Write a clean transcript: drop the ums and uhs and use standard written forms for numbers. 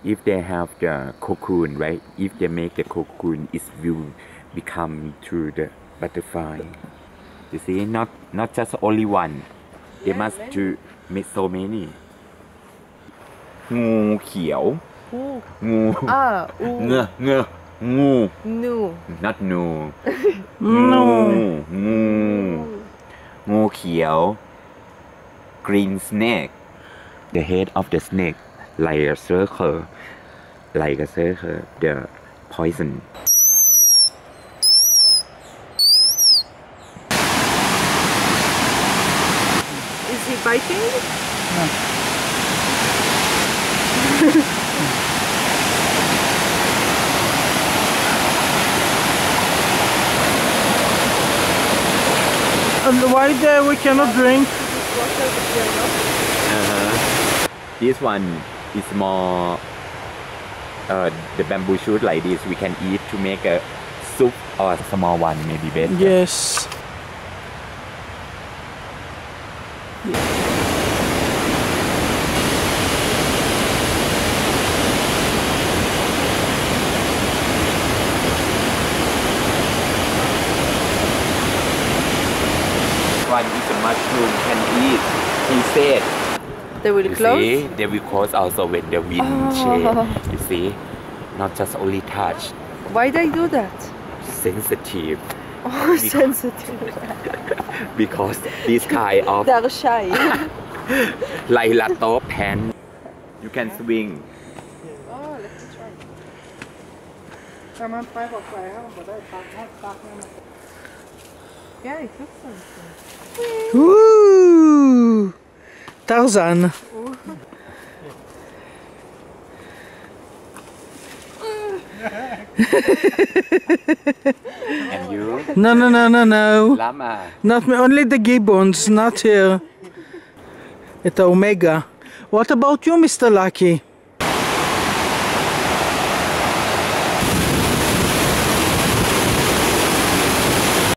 if they have the cocoon, right? If they make the cocoon, it will become to the butterfly. You see, not just only one. They must to make so many. งูเขียว งู เงอะงู No. not no No. งูเขียว green snake the head of the snake like a circle the poison Is he biting? No. And why we cannot drink? This one is more the bamboo shoot like this we can eat to make a soup or small one maybe better. Yes. One is a mushroom can eat. He said. They will You close? see, they will close also when the wind change. You see, not just only touch. Why they do that? Sensitive Oh, sensitive. because this kind of They're shy. like lato pen. You can swing. Oh, let's try. ถ้ามันไปบอกไปเขาบอกได้ปักนั่น Yeah, it looks something. Ooh, Tarzan. And you? No. Llama. Not me, only the gibbons, not here. It's Omega. What about you, Mr. Lucky?